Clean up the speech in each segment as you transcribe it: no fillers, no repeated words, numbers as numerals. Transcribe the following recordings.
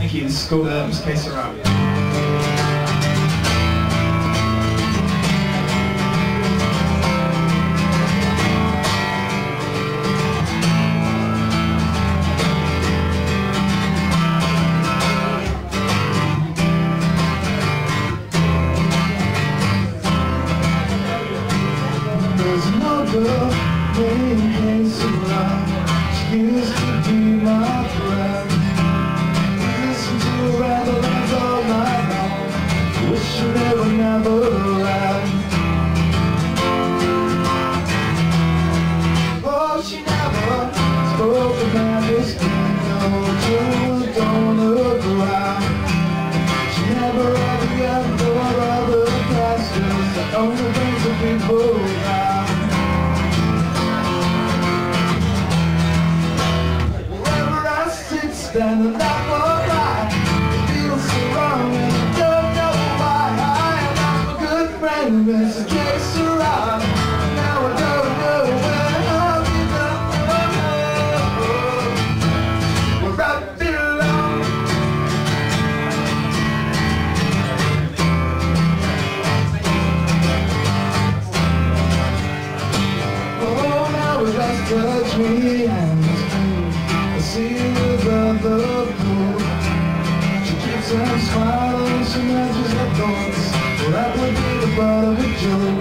Thank you. This is called Mr. Que Sera. There's no girl named Que Sera. She used to be my friend. Listen to her ramblings all night long. Wishing they were never around. Oh, she never spoke about this thing. No, you don't look around. She never ever thought of the pastors that only brings the people around. Stand and laugh or cry. It feels so wrong and I don't know why. I am a good friend, Mr. Que Sera. Now I don't know where I'll be done. Where I belong. Oh, now we just touch me and I see you above the pool. She keeps on smiling, she matches her thoughts. Well, that would be the butt of a joke.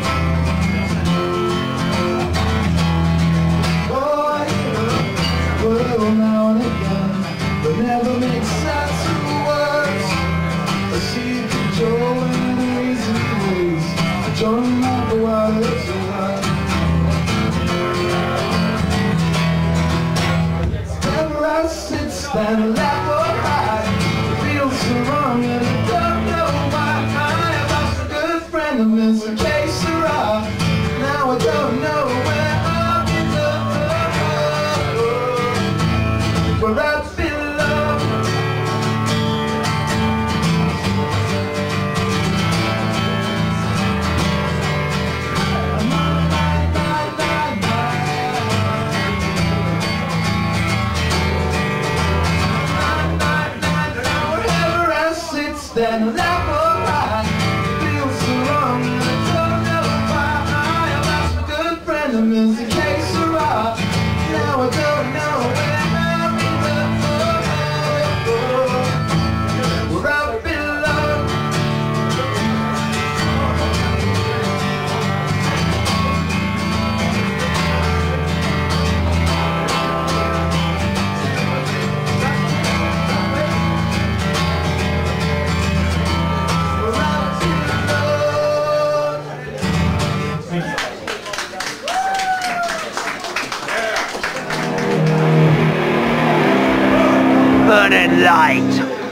Oh, yeah, well, now and again, but never makes sense in words. I see the joy in the easy ways. I don't know the waters alive. I sit, stand, laugh or cry. It feels so wrong and I don't know why. I have lost a good friend, of Mr. Que Sera. Now I don't know where I'll be done. Where I belong. Stand and laugh or cry. It feels so wrong and I don't know why. I have lost a good friend, of Mr. Que Sera. Now I don't know where I'll be done. Where I belong. Burning light.